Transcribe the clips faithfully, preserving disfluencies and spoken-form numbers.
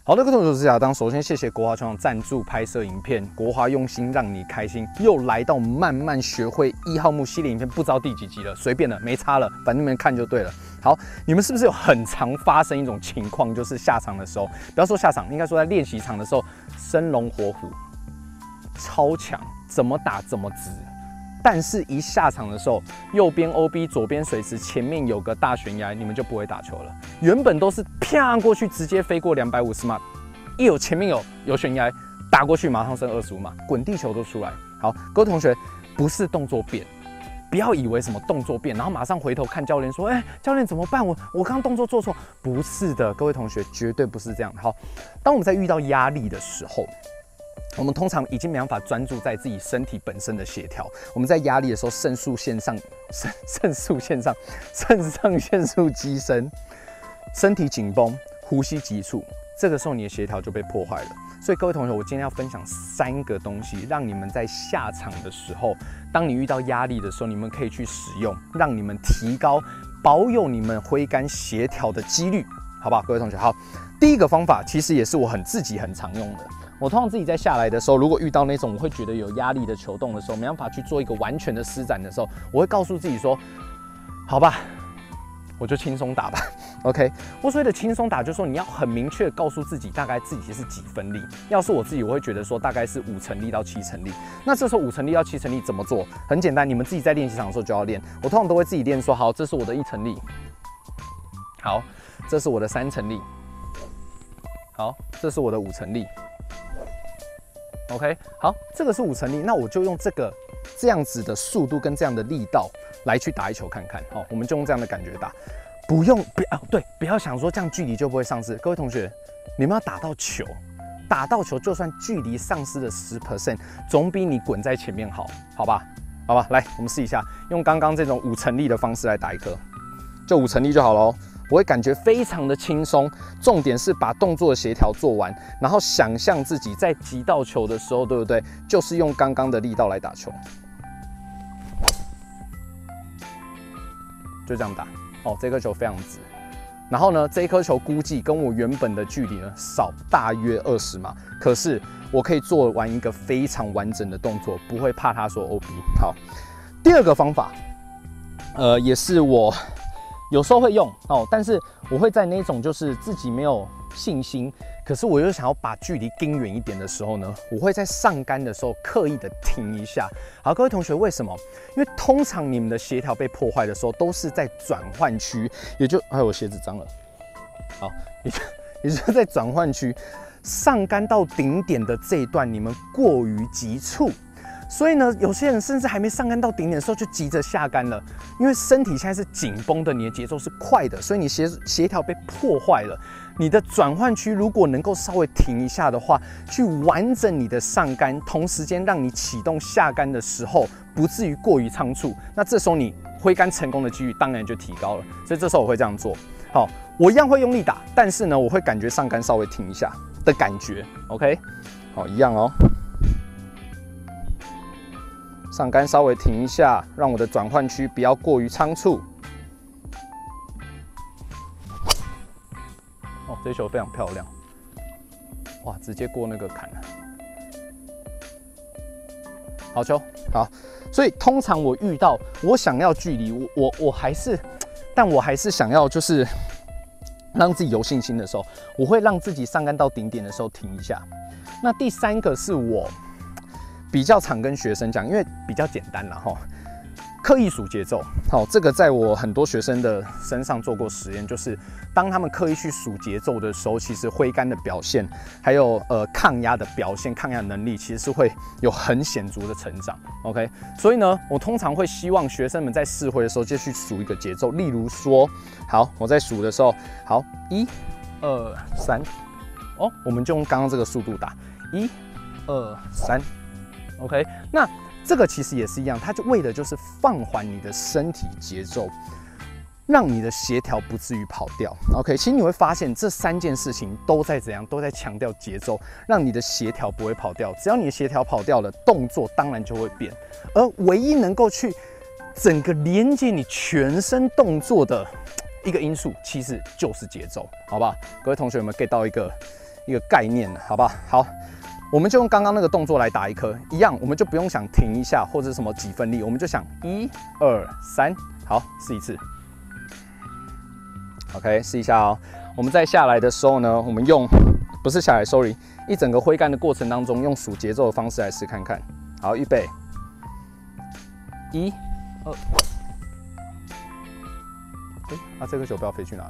好的，各位同学，我是亚当。首先，谢谢国华球场赞助拍摄影片，国华用心让你开心。又来到慢慢学会一号木系列影片，不知道第几集了，随便了，没差了，反正你们看就对了。好，你们是不是有很常发生一种情况，就是下场的时候，不要说下场，应该说在练习场的时候，生龙活虎，超强，怎么打怎么直。但是，一下场的时候，右边 O B， 左边水池，前面有个大悬崖，你们就不会打球了。原本都是啪过去，直接飞过两百五十码，一有前面有有悬崖，打过去马上升二十五码，滚地球都出来。好，各位同学，不是动作变，不要以为什么动作变，然后马上回头看教练说，哎、欸，教练怎么办？我我刚刚动作做错，不是的，各位同学，绝对不是这样。好，当我们在遇到压力的时候。我们通常已经没办法专注在自己身体本身的协调。我们在压力的时候，肾素线上、肾肾素线上、肾上腺素激升，身体紧绷，呼吸急促，这个时候你的协调就被破坏了。所以各位同学，我今天要分享三个东西，让你们在下场的时候，当你遇到压力的时候，你们可以去使用，让你们提高、保有你们挥杆协调的几率，好不好？各位同学，好，第一个方法其实也是我很自己很常用的。我通常自己在下来的时候，如果遇到那种我会觉得有压力的球动的时候，没办法去做一个完全的施展的时候，我会告诉自己说：“好吧，我就轻松打吧。” OK， 我所谓的轻松打，就是说你要很明确告诉自己大概自己是几分力。要是我自己，我会觉得说大概是五成力到七成力。那这时候五成力到七成力怎么做？很简单，你们自己在练习场的时候就要练。我通常都会自己练说：“好，这是我的一成力。好，这是我的三成力。好，这是我的五成力。” OK， 好，这个是五成力，那我就用这个这样子的速度跟这样的力道来去打一球看看。好，我们就用这样的感觉打，不用不要、啊、对，不要想说这样距离就不会丧失。各位同学，你们要打到球，打到球，就算距离丧失了十 percent， 总比你滚在前面好，好吧？好吧，来，我们试一下，用刚刚这种五成力的方式来打一颗，就五成力就好咯。我会感觉非常的轻松，重点是把动作的协调做完，然后想象自己在击到球的时候，对不对？就是用刚刚的力道来打球，就这样打。哦，这颗球非常直。然后呢，这一颗球估计跟我原本的距离呢少大约二十码，可是我可以做完一个非常完整的动作，不会怕他说 O B。好，第二个方法，呃，也是我。有时候会用哦，但是我会在那种就是自己没有信心，可是我又想要把距离盯远一点的时候呢，我会在上杆的时候刻意的停一下。好，各位同学，为什么？因为通常你们的协调被破坏的时候，都是在转换区，也就哎，我鞋子脏了。好，也就也就是在转换区上杆到顶点的这一段，你们过于急促。所以呢，有些人甚至还没上杆到顶点的时候就急着下杆了，因为身体现在是紧绷的，你的节奏是快的，所以你协协调被破坏了。你的转换区如果能够稍微停一下的话，去完整你的上杆，同时间让你启动下杆的时候，不至于过于仓促。那这时候你挥杆成功的几率当然就提高了。所以这时候我会这样做。好，我一样会用力打，但是呢，我会感觉上杆稍微停一下的感觉。OK， 好，一样哦。上杆稍微停一下，让我的转换区不要过于仓促。哦，这球非常漂亮，哇，直接过那个坎了。好球，好。所以通常我遇到我想要距离，我我我还是，但我还是想要就是让自己有信心的时候，我会让自己上杆到顶点的时候停一下。那第三个是我。比较常跟学生讲，因为比较简单啦齁，刻意数节奏。好，这个在我很多学生的身上做过实验，就是当他们刻意去数节奏的时候，其实挥杆的表现，还有呃抗压的表现、抗压能力，其实是会有很显著的成长。OK， 所以呢，我通常会希望学生们在试挥的时候就去数一个节奏，例如说，好，我在数的时候，好，一、二、三，哦，我们就用刚刚这个速度打，一、二、三。OK， 那这个其实也是一样，它就为的就是放缓你的身体节奏，让你的协调不至于跑掉。OK， 其实你会发现这三件事情都在怎样，都在强调节奏，让你的协调不会跑掉。只要你的协调跑掉了，动作当然就会变。而唯一能够去整个连接你全身动作的一个因素，其实就是节奏，好不好？各位同学有没有 get 到一个一个概念了，好不好？好，我们就用刚刚那个动作来打一颗，一样，我们就不用想停一下或者什么几分力，我们就想一二三，好，试一次。OK， 试一下哦。我们在下来的时候呢，我们用不是下来 ，sorry， 一整个挥杆的过程当中，用数节奏的方式来试看看。好，预备，一、二。哎、欸，那、啊、这个球不知道飞去哪了？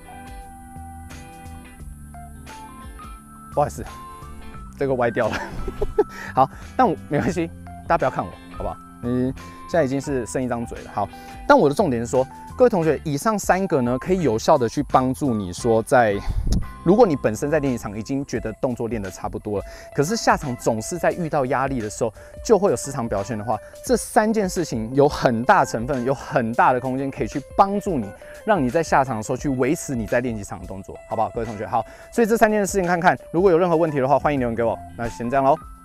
不好意思，这个歪掉了。好，但我没关系，大家不要看我，好不好？嗯，现在已经是剩一张嘴了。好，但我的重点是说，各位同学，以上三个呢，可以有效的去帮助你说在。如果你本身在练习场已经觉得动作练得差不多了，可是下场总是在遇到压力的时候就会有失常表现的话，这三件事情有很大成分、有很大的空间可以去帮助你，让你在下场的时候去维持你在练习场的动作，好不好？各位同学，好，所以这三件事情看看，如果有任何问题的话，欢迎留言给我。那先这样喽。